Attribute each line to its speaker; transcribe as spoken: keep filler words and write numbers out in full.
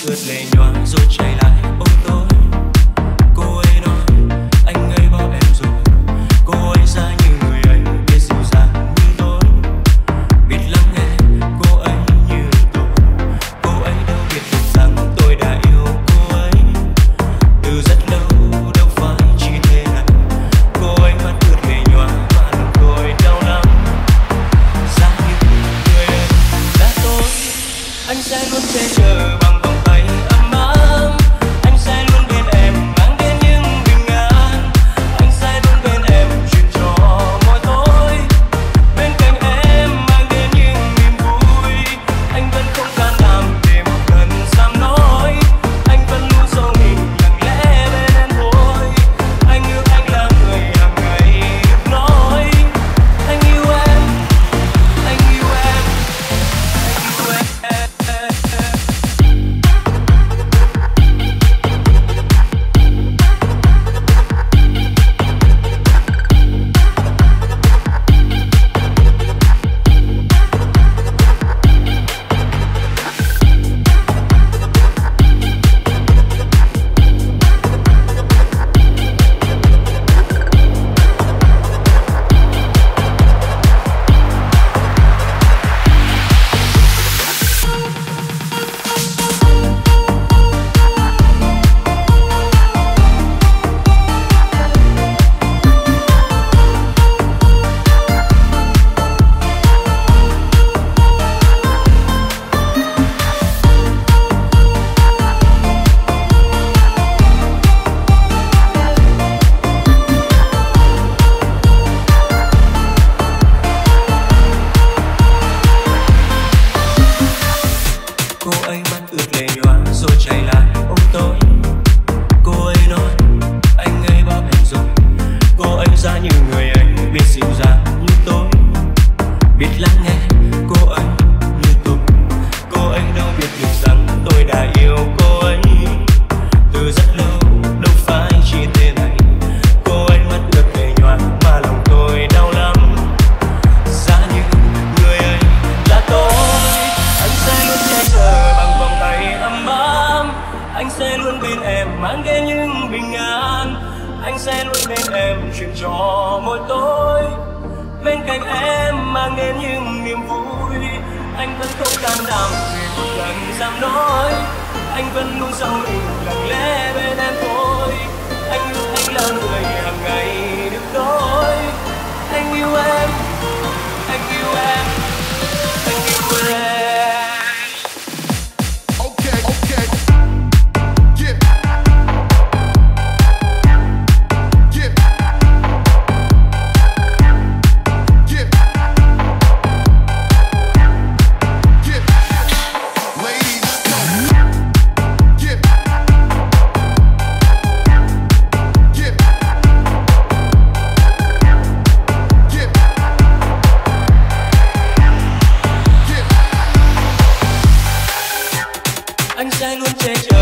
Speaker 1: ướt lệ nhòa rồi chạy lại ôm tôi. Cô ấy nói anh ấy bỏ em rồi. Cô ấy ra như người ấy biết dịu dàng như tôi, biết lắng nghe cô ấy như tôi. Cô ấy đâu biết được rằng tôi đã yêu cô ấy từ rất lâu, đâu phải chỉ thế này. Cô ấy mắt ướt lệ nhòa mà lòng tôi đau lắm. Giá như người ấy là tôi, anh sẽ luôn che chở bằng vòng tay ấm áp. Anh sẽ luôn bên em mang đến những bình an. Anh sẽ luôn bên em chuyện trò mỗi tối. Bên cạnh em mang đến những niềm vui. Anh vẫn không can đảm để một lần dám nói. Anh vẫn luôn giấu mình lặng lẽ bên em thôi. Anh yêu anh là người hàng ngày được nói. Anh yêu em, anh yêu em, anh yêu em. Cô ấy mắt ướt lệ nhòa rồi chạy lại ôm tôi. Cô ấy nói anh ấy bỏ em rồi. Cô ấy ra như người ấy biết dịu dàng như tôi, biết lắng nghe cô ấy như tôi. Cô ấy đâu biết được rằng tôi đã yêu cô ấy từ rất lâu, đâu phải chỉ thế này. Cô ấy mắt ướt lệ nhòa mà lòng tôi đau lắm. Giá như người ấy là tôi, anh sẽ luôn che chở bằng vòng tay ấm áp. Anh sẽ luôn bên em mang đến những bình an. Anh sẽ luôn bên em chuyện trò mỗi tối. Bên cạnh em mang đến những niềm vui. Anh vẫn không can đảm để một lần dám nói. Anh vẫn luôn giấu mình lặng lẽ bên em thôi. Anh yêu anh là người hàng ngày được nói. Anh yêu em, anh yêu em, anh yêu em.
Speaker 2: Okay, okay. Yeah. Yeah. Yeah. Yeah. Ladies, go. Yeah. Yeah. Yeah.
Speaker 1: Anh sẽ luôn che chở